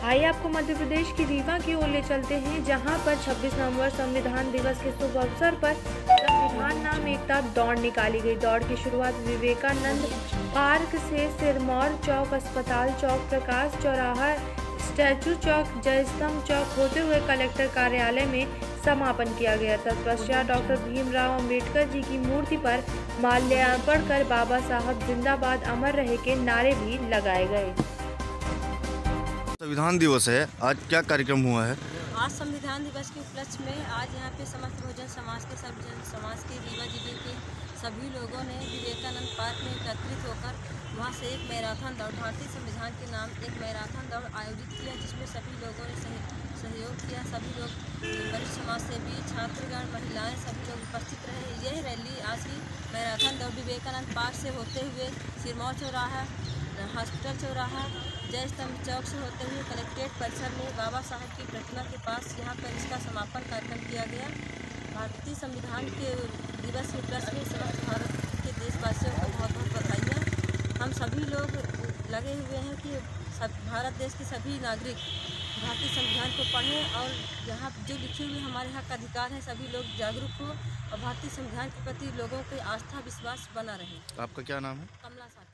आइए आपको मध्य प्रदेश की रीवा की ओर ले चलते हैं, जहां पर 26 नवंबर संविधान दिवस के शुभ अवसर पर संविधान नाम एकता दौड़ निकाली गई। दौड़ की शुरुआत विवेकानंद पार्क से सिरमौर चौक, अस्पताल चौक, प्रकाश चौराहा, स्टैचू चौक, जयस्तंभ चौक होते हुए कलेक्टर कार्यालय में समापन किया गया। तत्पश्चात डॉक्टर भीमराव अंबेडकर जी की मूर्ति पर माल्यार्पण कर बाबा साहब जिंदाबाद अमर रहे के नारे भी लगाए गए। संविधान दिवस है, आज क्या कार्यक्रम हुआ है? आज संविधान दिवस के उपलक्ष्य में आज यहाँ पे समस्त बहुजन समाज के समाज के रीवा जिले के सभी लोगों ने विवेकानंद पार्क में एकत्रित होकर वहाँ से एक मैराथन दौड़, भारतीय संविधान के नाम एक मैराथन दौड़ आयोजित किया, जिसमें सभी लोगों ने सहयोग किया। सभी लोग वरिष्ठ समाज सेवी, छात्रगण, महिलाएं सभी लोग उपस्थित रहे। यह रैली आज की मैराथन दौड़ विवेकानंद पार्क से होते हुए सिरमौर चौराहा, हॉस्पिटल चौराहा, जयस्तंभ चौक से होते हुए कलेक्ट्रेट परिसर में बाबा साहब की प्रतिमा के पास यहाँ पर इसका समापन कार्यक्रम किया गया। भारतीय संविधान के दिवस के उपलक्ष्य में समस्त भारत के देशवासियों को बहुत बहुत बधाइयाँ। हम सभी लोग लगे हुए हैं कि भारत देश के सभी नागरिक भारतीय संविधान को पढ़ें और यहाँ जो लिखे हुए हमारे हक अधिकार हैं सभी लोग जागरूक हों और भारतीय संविधान के प्रति लोगों की आस्था विश्वास बना रहे। आपका क्या नाम है? कमला साहब।